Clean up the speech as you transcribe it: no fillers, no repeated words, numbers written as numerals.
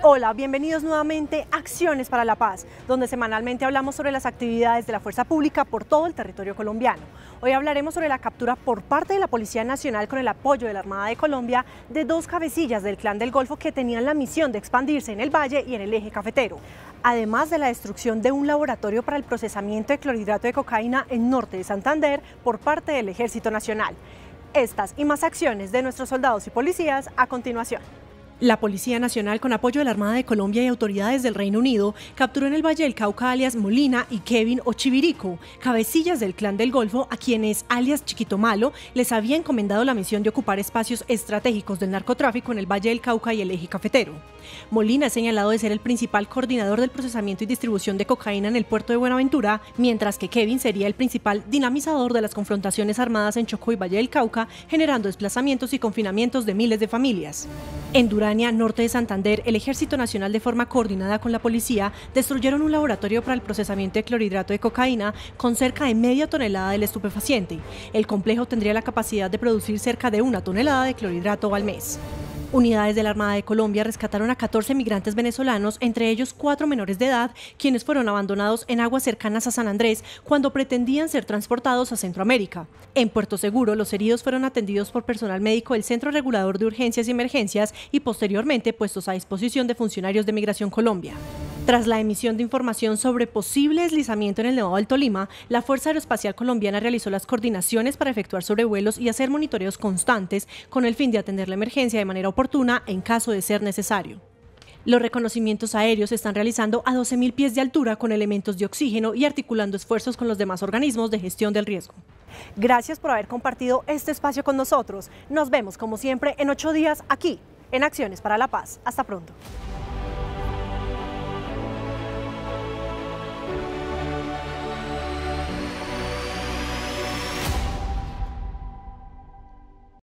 Hola, bienvenidos nuevamente a Acciones para la Paz, donde semanalmente hablamos sobre las actividades de la fuerza pública por todo el territorio colombiano. Hoy hablaremos sobre la captura por parte de la Policía Nacional con el apoyo de la Armada de Colombia de dos cabecillas del Clan del Golfo que tenían la misión de expandirse en el Valle y en el eje cafetero, además de la destrucción de un laboratorio para el procesamiento de clorhidrato de cocaína en norte de Santander por parte del Ejército Nacional. Estas y más acciones de nuestros soldados y policías a continuación. La Policía Nacional, con apoyo de la Armada de Colombia y autoridades del Reino Unido, capturó en el Valle del Cauca alias Molina y Kevin Ochivirico, cabecillas del Clan del Golfo, a quienes alias Chiquito Malo les había encomendado la misión de ocupar espacios estratégicos del narcotráfico en el Valle del Cauca y el eje cafetero. Molina es señalado de ser el principal coordinador del procesamiento y distribución de cocaína en el puerto de Buenaventura, mientras que Kevin sería el principal dinamizador de las confrontaciones armadas en Chocó y Valle del Cauca, generando desplazamientos y confinamientos de miles de familias. En Durania, norte de Santander, el Ejército Nacional, de forma coordinada con la policía, destruyeron un laboratorio para el procesamiento de clorhidrato de cocaína con cerca de media tonelada del estupefaciente. El complejo tendría la capacidad de producir cerca de 1 tonelada de clorhidrato al mes. Unidades de la Armada de Colombia rescataron a 14 migrantes venezolanos, entre ellos 4 menores de edad, quienes fueron abandonados en aguas cercanas a San Andrés cuando pretendían ser transportados a Centroamérica. En Puerto Seguro, los heridos fueron atendidos por personal médico del Centro Regulador de Urgencias y Emergencias y posteriormente puestos a disposición de funcionarios de Migración Colombia. Tras la emisión de información sobre posible deslizamiento en el Nevado del Tolima, la Fuerza Aeroespacial Colombiana realizó las coordinaciones para efectuar sobrevuelos y hacer monitoreos constantes con el fin de atender la emergencia de manera oportuna en caso de ser necesario. Los reconocimientos aéreos se están realizando a 12.000 pies de altura con elementos de oxígeno y articulando esfuerzos con los demás organismos de gestión del riesgo. Gracias por haber compartido este espacio con nosotros. Nos vemos, como siempre, en 8 días aquí, en Acciones para la Paz. Hasta pronto.